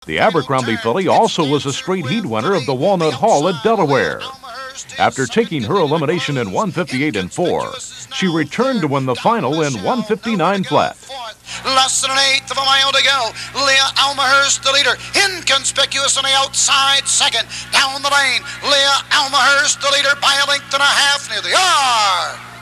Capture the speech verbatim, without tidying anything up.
The Abercrombie filly also was a straight heat winner of the Walnut Hall at Delaware. After taking her elimination in one fifty-eight and four, she returned to win the final in one fifty-nine flat. Less than an eighth of a mile to go. LEAH ALMAHURST, the leader, inconspicuous on the outside second. Down the lane, LEAH ALMAHURST, the leader, by a length and a half near the R.